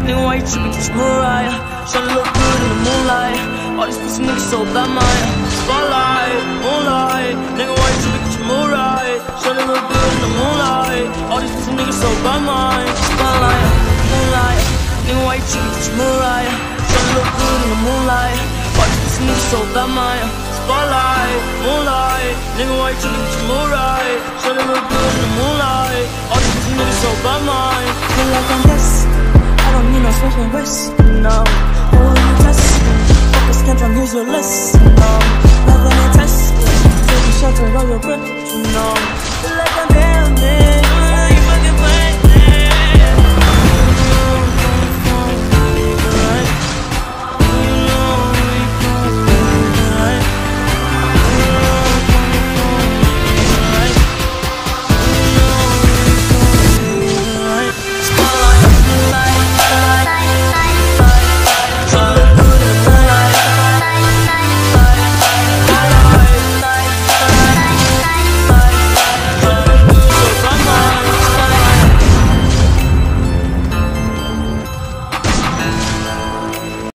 Nigga, why you trippin'? Get your Mariah. Tryna look good in the moonlight. All these pussy niggas so bad, mine. Spotlight, moonlight. Nigga, why you trippin'? Get your Mariah. Tryna look good in the moonlight. All these pussy niggas so bad, mine. Spotlight, moonlight. Nigga, why you trippin'? Get your Mariah. Tryna look good in the moonlight. All these pussy niggas so bad, mine. Spotlight, moonlight. Nigga, why you trippin'? Get your Mariah. Tryna look good in the moonlight. All these pussy niggas so bad, mine. Feel like I'm blessed. I don't need no special rest, no. Oh, you test me. Focus came from here's your lesson, no. Loving and testing. Take a shelter of your breath, you know.